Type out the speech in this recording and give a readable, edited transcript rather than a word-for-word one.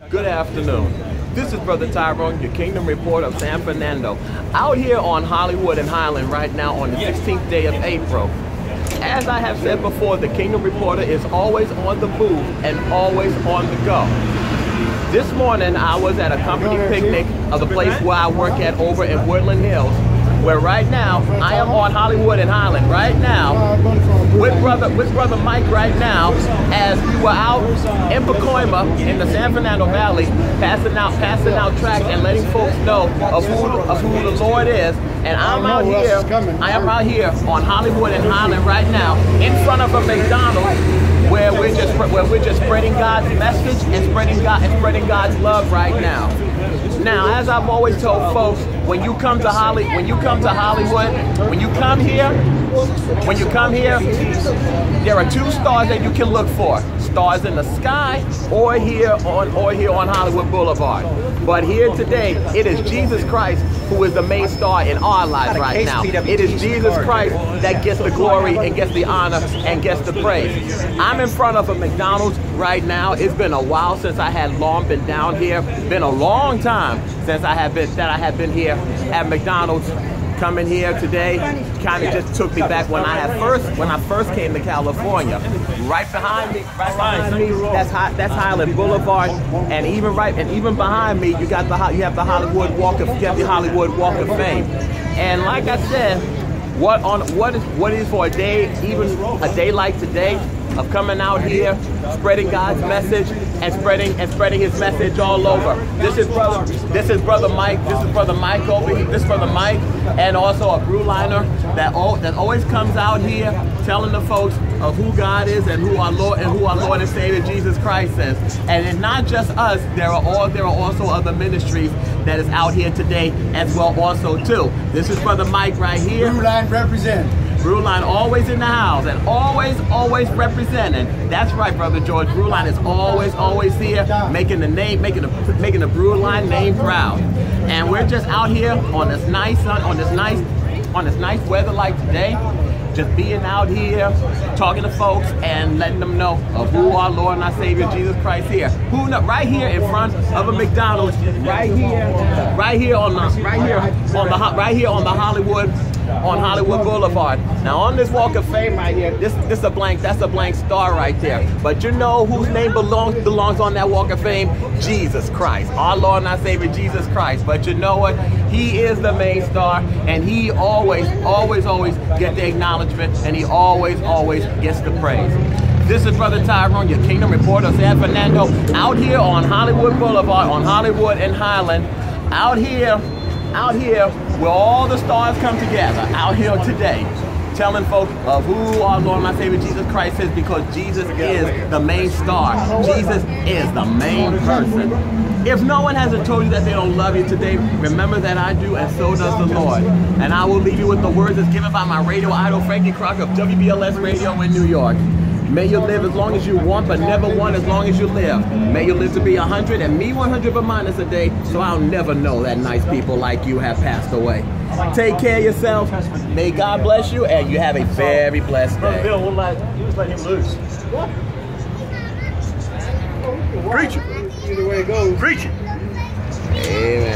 Good afternoon. This is Brother Tyrone, your Kingdom Reporter of San Fernando, out here on Hollywood and Highland right now on the 16th day of April. As I have said before, the Kingdom Reporter is always on the move and always on the go. This morning I was at a company picnic of the place where I work at over in Woodland Hills, where right now I am on Hollywood and Highland right now with brother Mike right now, as we were out in Pacoima in the San Fernando Valley passing out tracts and letting folks know of who the Lord is. And I am out here on Hollywood and Highland right now in front of a McDonald's where we're just spreading God's message and spreading God's love right now. Now, as I've always told folks, when you come to Hollywood, when you come here, there are two stars that you can look for: stars in the sky, or here on Hollywood Boulevard. But here today, it is Jesus Christ who is the main star in our lives right now. It is Jesus Christ that gets the glory and gets the honor and gets the praise. I'm in front of a McDonald's right now. It's been a while since I had long been down here. Been a long time since I have been here at McDonald's. Coming here today kind of just took me back when I first came to California. Right behind me, that's Highland Boulevard, and even behind me, you have the Hollywood Walk of Fame. And like I said, what is for a day, even a day like today, of coming out here, spreading God's message and spreading His message all over. This is brother Mike. This is brother Mike over here. This is brother Mike, and also a brewliner that always comes out here telling the folks of who God is and who our Lord and Savior Jesus Christ is. And it's not just us. There are also other ministries that is out here today as well also too. This is brother Mike right here. Brewline represent. Brewline always in the house and always representing. That's right, Brother George. Brewline is always here, making the Brewline name proud. And we're just out here on this nice weather like today, just being out here, talking to folks and letting them know of who our Lord and our Savior Jesus Christ here. Right here in front of a McDonald's, right here on Hollywood Boulevard. Now on this Walk of Fame right here, that's a blank star right there. But you know whose name belongs on that Walk of Fame? Jesus Christ, our Lord and our Savior Jesus Christ. But you know what? He is the main star, and He always gets the acknowledgement, and He always gets the praise. This is Brother Tyrone, your Kingdom Reporter of San Fernando, out here on Hollywood Boulevard, on Hollywood and Highland, out here where all the stars come together, out here today, telling folks of who our Lord and our Savior Jesus Christ is, because Jesus is the main star. Jesus is the main person. If no one hasn't told you that they don't love you today, remember that I do, and so does the Lord. And I will leave you with the words that's given by my radio idol, Frankie Crocker of WBLS Radio in New York. May you live as long as you want, but never want as long as you live. May you live to be 100 and me 100 but minus a day, so I'll never know that nice people like you have passed away. Take care of yourself. May God bless you, and you have a very blessed day. Bill, you just let him loose. Preach it. Either way it goes. Preach it. Amen.